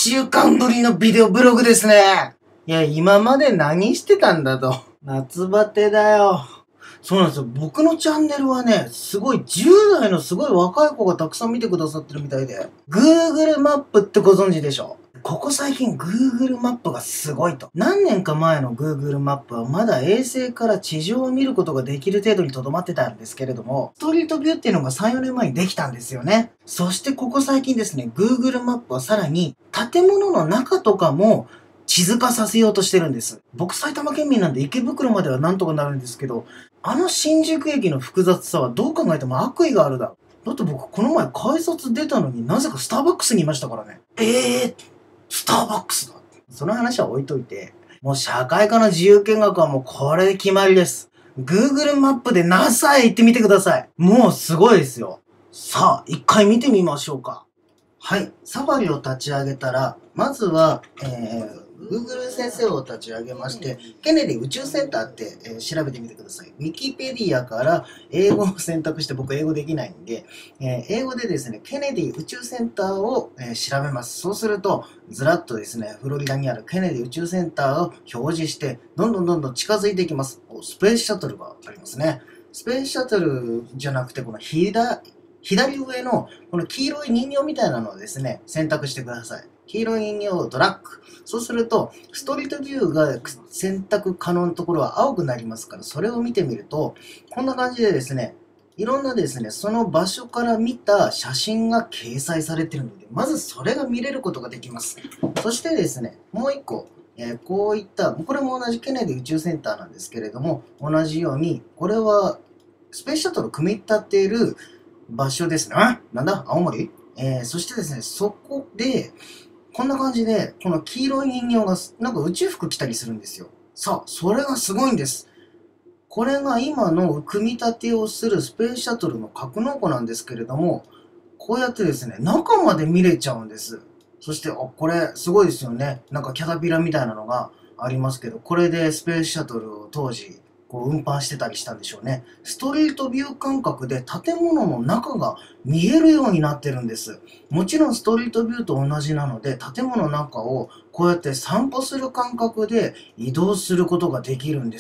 週間ぶりのビデオブログですね。いや、今まで何してたんだと。夏バテだよ。そうなんですよ。僕のチャンネルはね、すごい10代のすごい若い子がたくさん見てくださってるみたいで。Google マップってご存知でしょ？ここ最近 Google マップがすごいと。何年か前の Google マップはまだ衛星から地上を見ることができる程度にとどまってたんですけれども、ストリートビューっていうのが3、4年前にできたんですよね。そしてここ最近ですね、Google マップはさらに建物の中とかも地図化させようとしてるんです。僕埼玉県民なんで池袋まではなんとかなるんですけど、あの新宿駅の複雑さはどう考えても悪意があるだ。だって僕この前改札出たのになぜかスターバックスにいましたからね。スターバックスだ。その話は置いといて、もう社会科の自由見学はもうこれで決まりです。Google マップで NASA へ行ってみてください。もうすごいですよ。さあ、一回見てみましょうか。はい。サファリを立ち上げたら、まずは、Google 先生を立ち上げまして、ケネディ宇宙センターって、調べてみてください。Wikipedia から英語を選択して、僕英語できないんで、英語でですね、ケネディ宇宙センターを、調べます。そうすると、ずらっとですね、フロリダにあるケネディ宇宙センターを表示して、どんどん近づいていきます。スペースシャトルがありますね。スペースシャトルじゃなくて、この左上のこの黄色い人形みたいなのをですね、選択してください。黄色い人形をドラッグ。そうすると、ストリートビューが選択可能なところは青くなりますから、それを見てみると、こんな感じでですね、いろんなですね、その場所から見た写真が掲載されているので、まずそれが見れることができます。そしてですね、もう一個、こういった、これも同じケネディ宇宙センターなんですけれども、同じように、これはスペースシャトルを組み立てる場所ですね。なんだ青森そしてですね、そこで、こんな感じで、この黄色い人形が、なんか宇宙服着たりするんですよ。さあ、それがすごいんです。これが今の組み立てをするスペースシャトルの格納庫なんですけれども、こうやってですね、中まで見れちゃうんです。そして、これ、すごいですよね。なんかキャタピラみたいなのがありますけど、これでスペースシャトルを当時、運搬してたりしたんでしょうね。ストリートビュー感覚で建物の中が見えるようになってるんです。もちろんストリートビューと同じなので、建物の中をこうやって散歩する感覚で移動することができるんです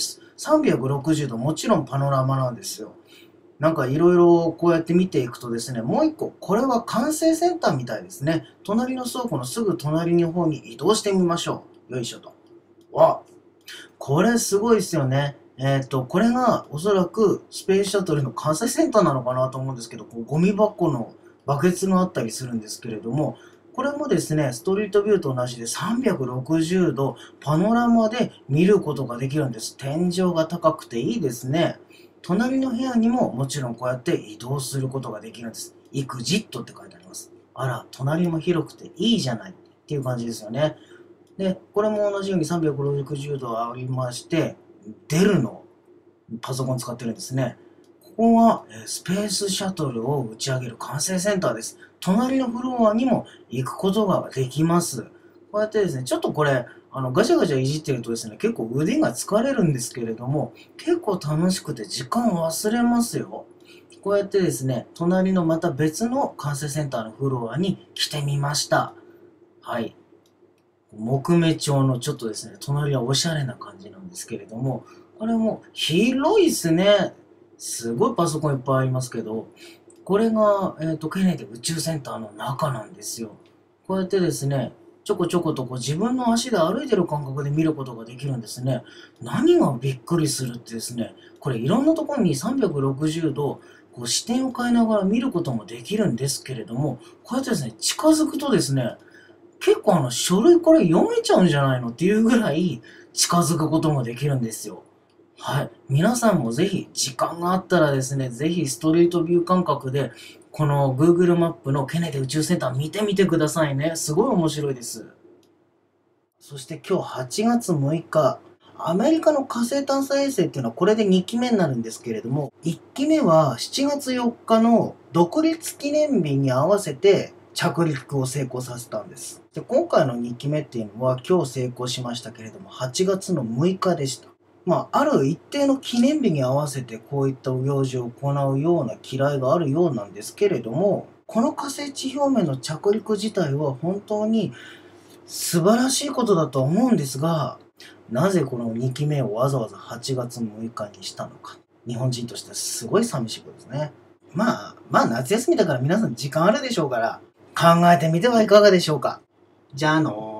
。360度もちろんパノラマなんですよ。なんかいろいろこうやって見ていくとですね、もう一個、これは管制センターみたいですね。隣の倉庫のすぐ隣の方に移動してみましょう。よいしょと。これすごいですよね。これがおそらくスペースシャトルの管制センターなのかなと思うんですけど、ゴミ箱のバケツがあったりするんですけれども、これもですね、ストリートビューと同じで360度パノラマで見ることができるんです。天井が高くていいですね。隣の部屋にももちろんこうやって移動することができるんです。エグジットって書いてあります。あら、隣も広くていいじゃないっていう感じですよね。で、これも同じように360度ありまして、デルのパソコン使ってるんですね。ここがスペースシャトルを打ち上げる管制センターです。隣のフロアにも行くことができます。こうやってですね、ちょっとこれ、ガチャガチャいじってるとですね、結構腕が疲れるんですけれども、結構楽しくて時間忘れますよ。こうやってですね、隣のまた別の管制センターのフロアに来てみました。はい。木目調のちょっとですね、隣はおしゃれな感じなんですけれども、これも広いですね。すごいパソコンいっぱいありますけど、これが、ケネディ宇宙センターの中なんですよ。こうやってですね、ちょこちょこと自分の足で歩いてる感覚で見ることができるんですね。何がびっくりするってですね、これいろんなところに360度視点を変えながら見ることもできるんですけれども、こうやってですね、近づくとですね、結構書類これ読めちゃうんじゃないのっていうぐらい近づくこともできるんですよ。はい。皆さんもぜひ時間があったらですね、ぜひストリートビュー感覚でこの Google マップのケネディ宇宙センター見てみてくださいね。すごい面白いです。そして今日8月6日、アメリカの火星探査衛星っていうのはこれで2期目になるんですけれども、1期目は7月4日の独立記念日に合わせて着陸を成功させたんです。で、今回の2期目っていうのは今日成功しましたけれども、8月の6日でした。ある一定の記念日に合わせてこういった行事を行うような機雷があるようなんですけれども、この火星地表面の着陸自体は本当に素晴らしいことだと思うんですが、なぜこの2期目をわざわざ8月6日にしたのか。日本人としてはすごい寂しいことですね。まあ夏休みだから皆さん時間あるでしょうから、考えてみてはいかがでしょうか。じゃあのー。